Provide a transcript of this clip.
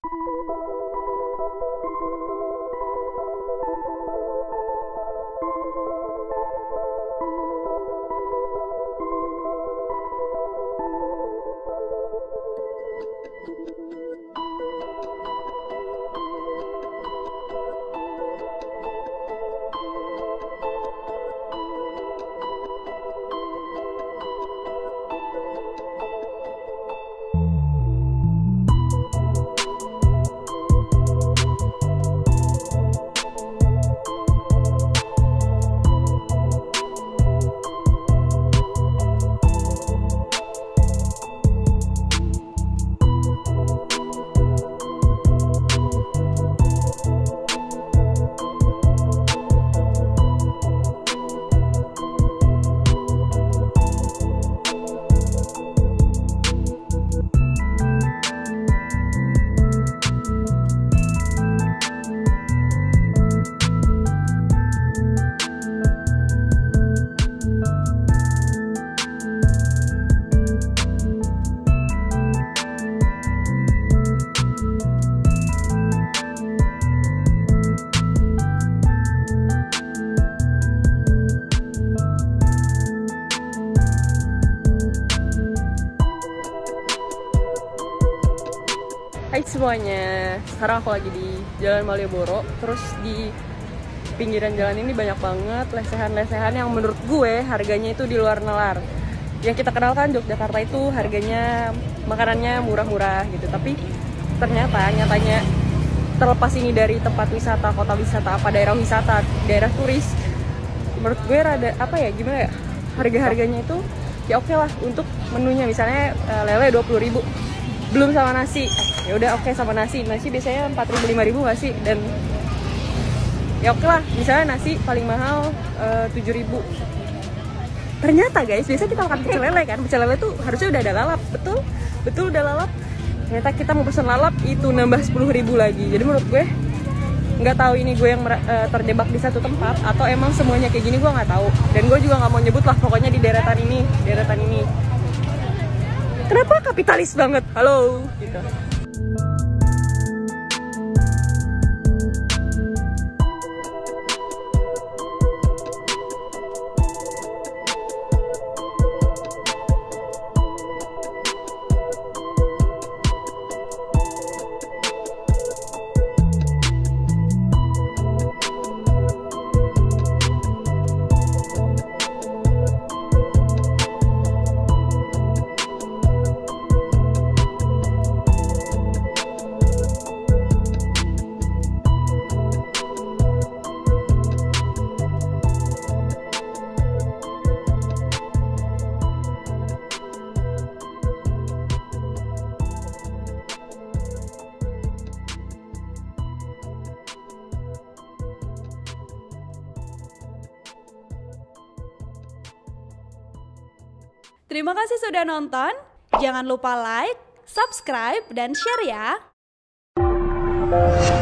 Hai semuanya, sekarang aku lagi di Jalan Malioboro. Terus di pinggiran jalan ini banyak banget lesehan-lesehan yang menurut gue harganya itu di luar nalar. Yang kita kenalkan Yogyakarta itu harganya, makanannya murah-murah gitu. Tapi nyatanya terlepas ini dari tempat wisata, kota wisata, apa daerah wisata, daerah turis, menurut gue rada apa ya, gimana ya, harga-harganya itu ya oke lah untuk menunya. Misalnya lele 20.000 belum sama nasi, ya udah oke sama nasi biasanya 4.000 5.000 nggak sih, dan ya oke lah misalnya nasi paling mahal 7.000. Ternyata guys, biasa kita makan pecel lele kan, pecel lele tuh harusnya udah ada lalap, betul udah lalap. Ternyata kita mau pesen lalap itu nambah 10.000 lagi. Jadi menurut gue nggak tahu ini gue yang terjebak di satu tempat atau emang semuanya kayak gini, gue nggak tahu. Dan gue juga nggak mau nyebut lah, pokoknya di deretan ini. Kenapa kapitalis banget? Halo, gitu. Terima kasih sudah nonton. Jangan lupa like, subscribe, dan share ya.